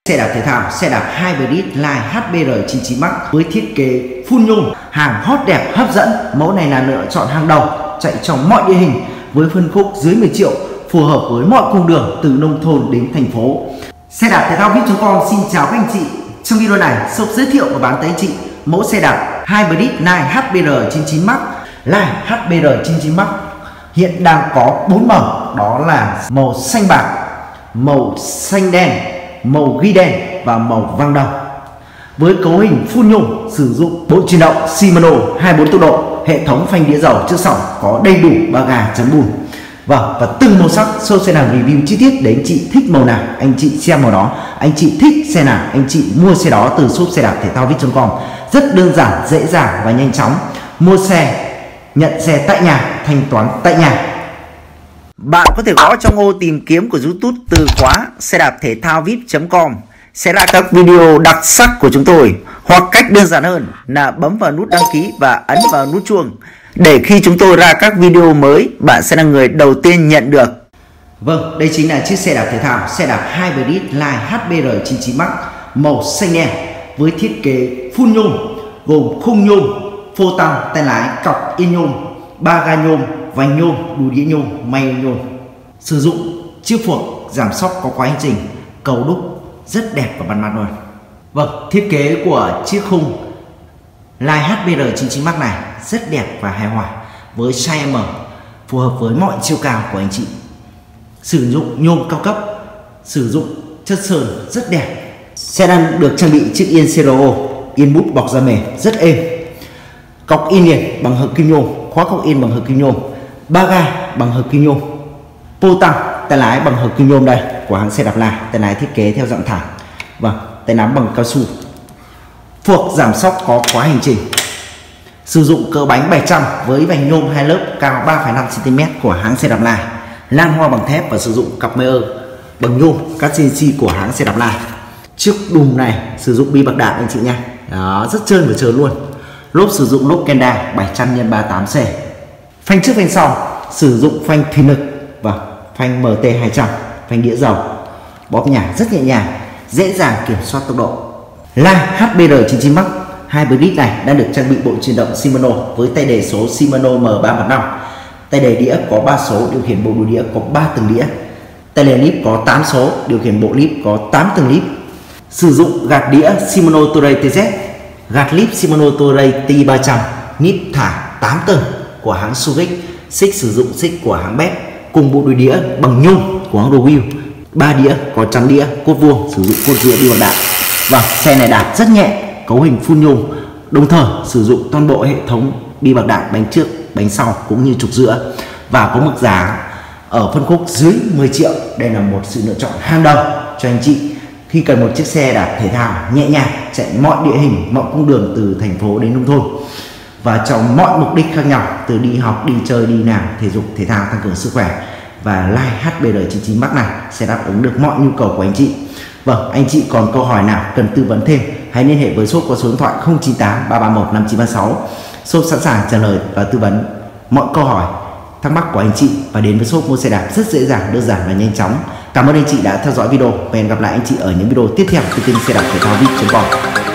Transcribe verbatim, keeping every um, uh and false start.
Xe đạp thể thao, xe đạp Hybrid Line H B R chín chín Max với thiết kế full nhôm, hàng hot đẹp hấp dẫn. Mẫu này là lựa chọn hàng đầu, chạy trong mọi địa hình với phân khúc dưới mười triệu, phù hợp với mọi cung đường từ nông thôn đến thành phố. Xe đạp thể thao vip chấm com xin chào các anh chị. Trong video này, shop giới thiệu và bán tới anh chị mẫu xe đạp Hybrid Line H B R chín chín Max. Line H B R chín chín Max hiện đang có bốn màu, đó là màu xanh bạc, màu xanh đen, màu ghi đen và màu vàng đồng. Với cấu hình full nhôm, sử dụng bộ chuyển động Shimano hai mươi bốn tốc độ, hệ thống phanh đĩa dầu trước sau, có đầy đủ ba ga chắn bùn. Vâng, và từng màu sắc shop sẽ làm review chi tiết để anh chị thích màu nào anh chị xem màu đó, anh chị thích xe nào anh chị mua xe đó từ shop xe đạp thể thao vip chấm com. Rất đơn giản, dễ dàng và nhanh chóng. Mua xe, nhận xe tại nhà, thanh toán tại nhà. Bạn có thể gõ trong ô tìm kiếm của YouTube từ khóa xe đạp thể thao vip chấm com sẽ ra các video đặc sắc của chúng tôi, hoặc cách đơn giản hơn là bấm vào nút đăng ký và ấn vào nút chuông để khi chúng tôi ra các video mới, bạn sẽ là người đầu tiên nhận được. Vâng, đây chính là chiếc xe đạp thể thao, xe đạp Hybrid Line H B R chín chín Max màu xanh đen với thiết kế full nhôm, gồm khung nhôm, phô tăng, tay lái, cọc yên nhôm, ba ga nhôm, vành nhôm, đùi đĩa nhôm, may nhôm. Sử dụng chiếc phuộc giảm xóc có khóa hành trình, cầu đúc rất đẹp và bắt mắt luôn. Vâng, thiết kế của chiếc khung Line H B R chín chín Max này rất đẹp và hài hòa với size M, phù hợp với mọi chiều cao của anh chị. Sử dụng nhôm cao cấp, sử dụng chất sơn rất đẹp. Xe đang được trang bị chiếc yên xê rờ o, yên bút bọc da mềm rất êm. Cọc yên liền bằng hợp kim nhôm, khóa cọc yên bằng hợp kim nhôm, ba ga bằng hợp kim nhôm, pô tăng, tay lái bằng hợp kim nhôm đây của hãng xe đạp Line, tay lái thiết kế theo dạng thẳng. Vâng, tay nắm bằng cao su. Phuộc giảm xóc có khóa hành trình. Sử dụng cỡ bánh bảy trăm với vành nhôm hai lớp cao ba phẩy năm xăng ti mét của hãng xe đạp Line. Lan hoa bằng thép và sử dụng cặp mê ơ bằng nhôm các xê en xê của hãng xe đạp Line. Chiếc đùm này sử dụng bi bạc đạn anh chị nha. Đó, rất trơn và trơn luôn. Lốp sử dụng lốp Kenda bảy trăm nhân ba mươi tám xê. Phanh trước phanh sau sử dụng phanh thủy lực và phanh em tê hai trăm, phanh đĩa dầu. Bóp nhả rất nhẹ nhàng, dễ dàng kiểm soát tốc độ. Line H B R chín chín Max Hybrid này đang được trang bị bộ chuyển động Shimano với tay đề số Shimano M ba một năm. Tay đề đĩa có ba số, điều khiển bộ đùi đĩa có ba tầng đĩa. Tay đề líp có tám số, điều khiển bộ líp có tám tầng líp. Sử dụng gạt đĩa Shimano Touray tê dét, gạt líp Shimano Touray T ba trăm, níp thả tám tầng của hãng Suvic, xích sử dụng xích của hãng Best, cùng bộ đùi đĩa bằng nhôm của hãng Rowell. Ba đĩa có chắn đĩa, cốt vuông, sử dụng cốt dựa bi bạc đạn. Và xe này đạp rất nhẹ, cấu hình full nhôm, đồng thời sử dụng toàn bộ hệ thống bi bạc đạn bánh trước, bánh sau cũng như trục giữa, và có mức giá ở phân khúc dưới mười triệu. Đây là một sự lựa chọn hàng đầu cho anh chị khi cần một chiếc xe đạp thể thao nhẹ nhàng chạy mọi địa hình, mọi cung đường từ thành phố đến nông thôn và trong mọi mục đích khác nhau, từ đi học, đi chơi, đi làm, thể dục thể thao, tăng cường sức khỏe. Và Line H B R chín chín Max này sẽ đáp ứng được mọi nhu cầu của anh chị. Vâng, anh chị còn câu hỏi nào cần tư vấn thêm, hãy liên hệ với shop qua số điện thoại không chín tám ba ba một năm chín ba sáu. Shop sẵn sàng trả lời và tư vấn mọi câu hỏi thắc mắc của anh chị, và đến với shop mua xe đạp rất dễ dàng, đơn giản và nhanh chóng. Cảm ơn anh chị đã theo dõi video và hẹn gặp lại anh chị ở những video tiếp theo trên kênh xe đạp thể thao vip chấm com.